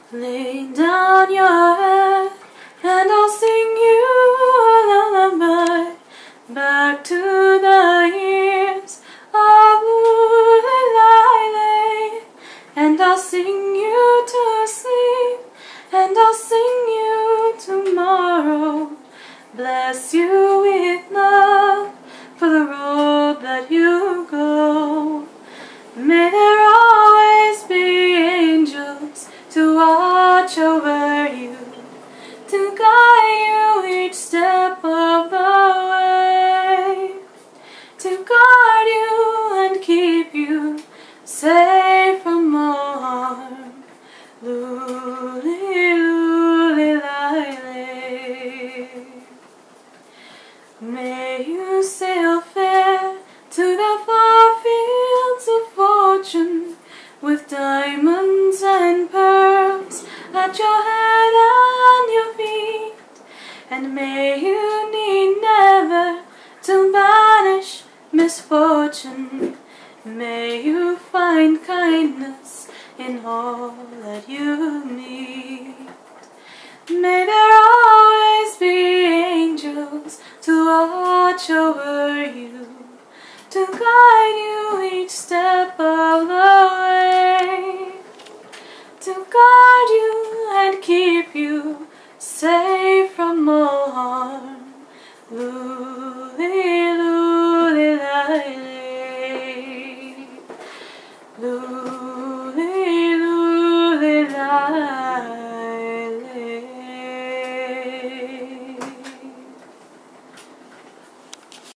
Lay down your head and I'll sing you a lullaby back to the years of Loo Lee Lai Lay. And I'll sing you to sleep, and I'll sing you tomorrow. Bless you with love for the road that you go. May there always be angels to watch over you, to guide you each step of the way, to guard you and keep you safe from all harm. Loo Lee Lai Lay. May you sail fair to the far fields of fortune, with diamonds and pearls at your head and your feet. And may you need never to banish misfortune. May you find kindness in all that you meet. May there always be angels to watch over you, to guide you each